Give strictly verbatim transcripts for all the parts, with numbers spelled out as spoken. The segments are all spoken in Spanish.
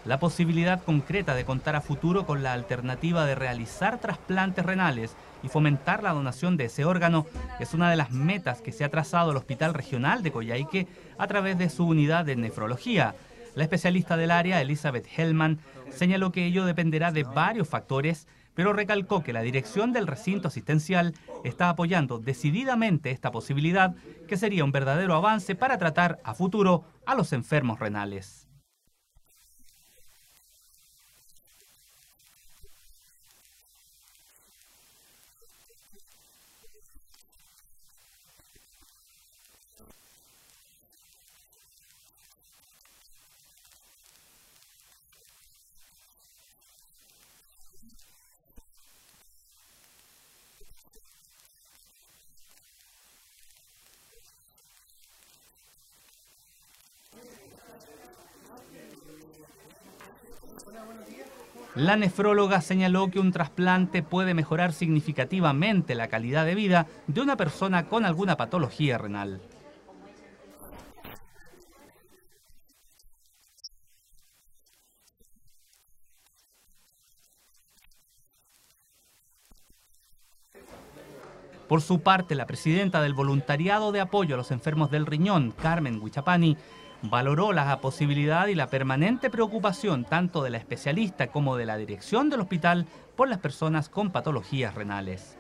La posibilidad concreta de contar a futuro con la alternativa de realizar trasplantes renales y fomentar la donación de ese órgano es una de las metas que se ha trazado el Hospital Regional de Coyhaique a través de su unidad de nefrología. La especialista del área, Elizabeth Hellman, señaló que ello dependerá de varios factores, pero recalcó que la dirección del recinto asistencial está apoyando decididamente esta posibilidad, que sería un verdadero avance para tratar a futuro a los enfermos renales. La nefróloga señaló que un trasplante puede mejorar significativamente la calidad de vida de una persona con alguna patología renal. Por su parte, la presidenta del Voluntariado de Apoyo a los Enfermos del Riñón, Carmen Huichapani, valoró la posibilidad y la permanente preocupación tanto de la especialista como de la dirección del hospital por las personas con patologías renales.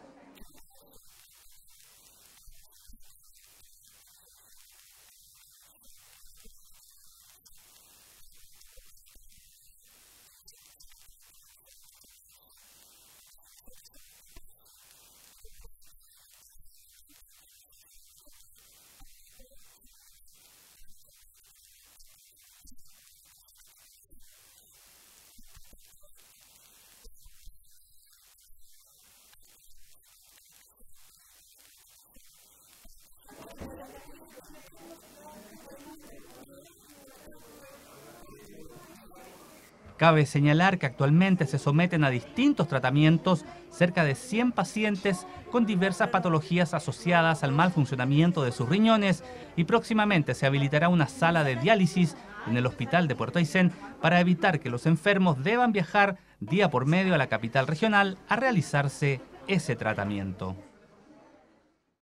Cabe señalar que actualmente se someten a distintos tratamientos cerca de cien pacientes con diversas patologías asociadas al mal funcionamiento de sus riñones y próximamente se habilitará una sala de diálisis en el hospital de Puerto Aysén para evitar que los enfermos deban viajar día por medio a la capital regional a realizarse ese tratamiento.